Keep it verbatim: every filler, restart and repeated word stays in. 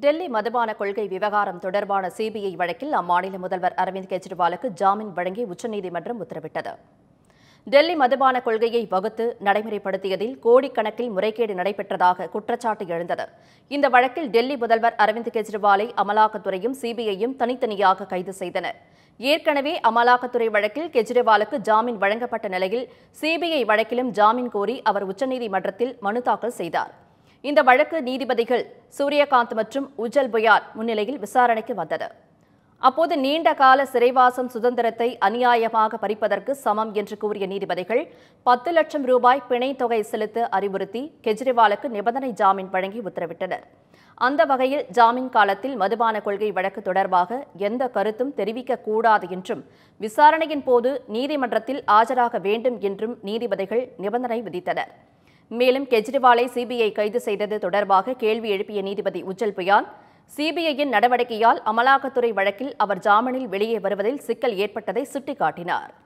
டெல்லி மதுபான கொள்கை விவகாரம் தொடர்பான சிபிஐ வழக்கில் அம்மாநில முதல்வர் அரவிந்த் கெஜ்ரிவாலுக்கு ஜாமீன் வழங்கி உச்சநீதிமன்றம் உத்தரவிட்டது. டெல்லி மதுபான கொள்கையை வகுத்து நடைமுறைப்படுத்தியதில் கோடிக்கணக்கில் முறைகேடு நடைபெற்றதாக குற்றச்சாட்டு எழுந்தது. இந்த வழக்கில் டெல்லி முதல்வர் அரவிந்த் கெஜ்ரிவாலை அமலாக்கத்துறையும் சிபிஐயும் தனித்தனியாக கைது செய்தனர். ஏற்கனவே அமலாக்கத்துறை வழக்கில் கெஜ்ரிவாலுக்கு ஜாமீன் வழங்கப்பட்ட நிலையில் சிபிஐ வழக்கிலும் ஜாமீன் கோரி அவர் உச்சநீதிமன்றத்தில் மனு தாக்கல் செய்தார். இந்த வழக்கு நீதிபதிகள் சூரியகாந்த் மற்றும் உஜ்ஜல் புயால் முன்னிலையில் விசாரணைக்கு வந்தது. அப்போது நீண்ட கால சிறைவாசம் சுதந்திரத்தை அநியாயமாக பறிப்பதற்கு சமம் என்று கூறிய நீதிபதிகள் பத்து லட்சம் ரூபாய் பிணை தொகை செலுத்த அறிவுறுத்தி கெஜ்ரிவாலுக்கு நிபந்தனை ஜாமீன் வழங்கி உத்தரவிட்டனர். அந்த வகையில் ஜாமீன் காலத்தில் மதுபான கொள்கை வழக்கு தொடர்பாக எந்த கருத்தும் தெரிவிக்கக்கூடாது என்றும் விசாரணையின் போது நீதிமன்றத்தில் ஆஜராக வேண்டும் என்றும் நீதிபதிகள் நிபந்தனை விதித்தனர். மேலும் கெஜ்ரிவாலை சிபிஐ கைது செய்தது தொடர்பாக கேள்வி எழுப்பிய நீதிபதி உஜ்ஜல் புயால் சிபிஐயின் நடவடிக்கையால் அமலாக்கத்துறை வழக்கில் அவர் ஜாமீனில் வெளியே வருவதில் சிக்கல் ஏற்பட்டதை சுட்டிக்காட்டினார்.